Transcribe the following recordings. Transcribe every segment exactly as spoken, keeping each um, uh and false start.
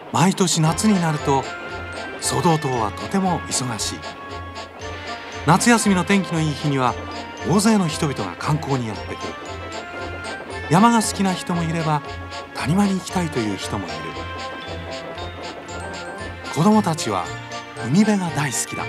毎年夏になるとソドー島はとても忙しい。夏休みの天気のいい日には大勢の人々が観光にやってくる。山が好きな人もいれば谷間に行きたいという人もいる。子供たちは海辺が大好きだ。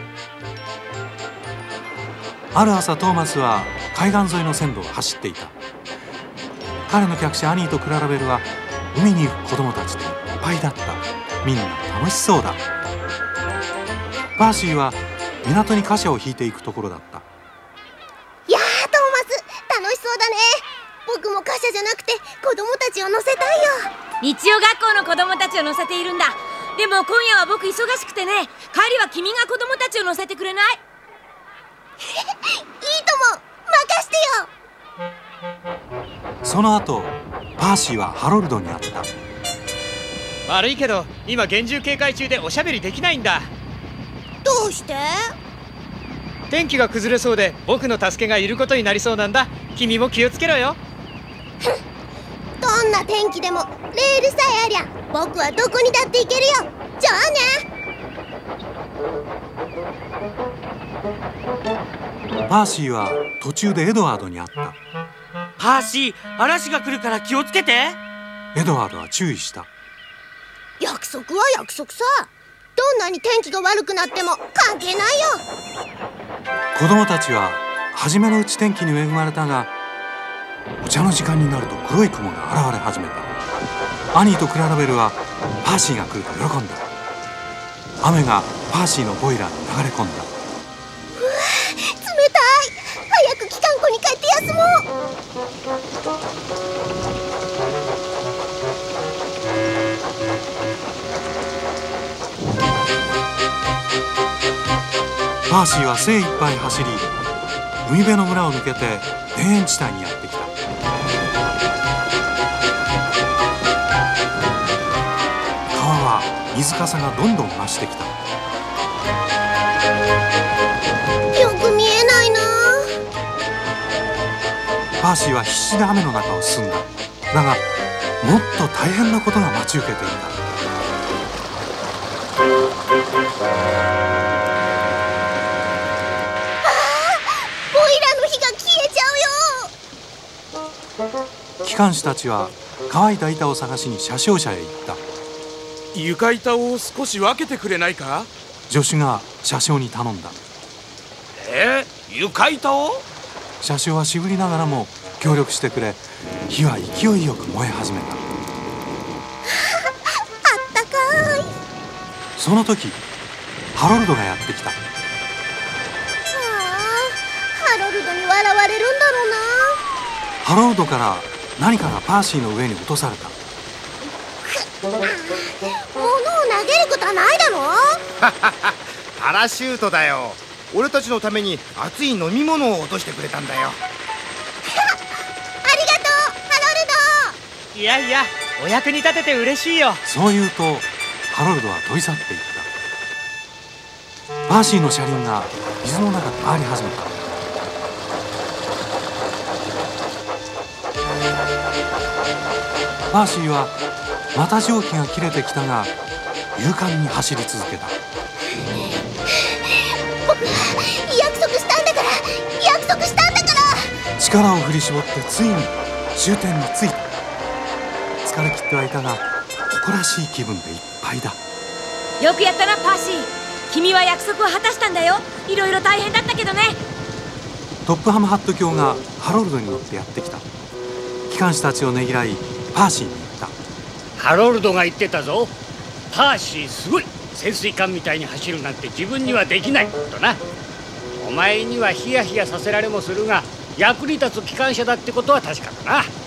ある朝トーマスは海岸沿いの線路を走っていた。彼の客車アニーとクララベルは海に行く子供たちでいっぱいだった。みんな楽しそうだ。パーシーは港に貨車を引いていくところだった。 いやー、トーマス楽しそうだね。僕も貨車じゃなくて子供たちを乗せたいよ。 日曜学校の子供たちを乗せているんだ。でも今夜は僕忙しくてね。帰りは君が子供たちを乗せてくれない？いいとも、任してよ。その後パーシーはハロルドに会った。 悪いけど今厳重警戒中でおしゃべりできないんだ。 どうして？ 天気が崩れそうで僕の助けがいることになりそうなんだ。君も気をつけろよ。 どんな天気でもレールさえありゃ僕はどこにだって行けるよ。じゃあね。 パーシーは途中でエドワードに会った。 パーシー、嵐が来るから気をつけて。 エドワードは注意した。 約束は約束さ。どんなに天気が悪くなっても関係ないよ。 子供たちは初めのうち天気に恵まれたが、お茶の時間になると黒い雲が現れ始めた。アニーとクララベルはパーシーが来ると喜んだ。雨がパーシーのボイラーに流れ込んだ。 うわ、冷たい。早く機関庫に帰って休もう。 パーシーは精一杯走り、海辺の村を抜けて田園地帯にやってきた。川は水かさがどんどん増してきた。 よく見えないな。 パーシーは必死で雨の中を進んだ。だがもっと大変なことが待ち受けていた。機関士たちは乾いた板を探しに車掌車へ行った。 床板を少し分けてくれないか？ 助手が車掌に頼んだ。 えー、床板を？ 車掌は渋りながらも協力してくれ、火は勢いよく燃え始めた。あったかい。 その時ハロルドがやってきた。 ああ、ハロルドに笑われるんだろうな。 ハロルドから何かがパーシーの上に落とされた。 物を投げることはないだろう。 パラシュートだよ。俺たちのために熱い飲み物を落としてくれたんだよ。 ありがとう、ハロルド。 いやいや、お役に立てて嬉しいよ。 そう言うとハロルドは飛び去っていった。パーシーの車輪が水の中で回り始めた。パーシーはまた蒸気が切れてきたが勇敢に走り続けた。 僕は約束したんだから、約束したんだから。 力を振り絞ってついに終点に着いた。疲れ切ってはいたが誇らしい気分でいっぱいだ。 よくやったなパーシー。君は約束を果たしたんだよ。いろいろ大変だったけどね。 トップハムハット卿がハロルドに乗ってやってきた。機関士たちをねぎらいパーシーに言った。 ハロルドが言ってたぞ。パーシーすごい。潜水艦みたいに走るなんて自分にはできないとな。お前にはヒヤヒヤさせられもするが役に立つ機関車だってことは確かだな。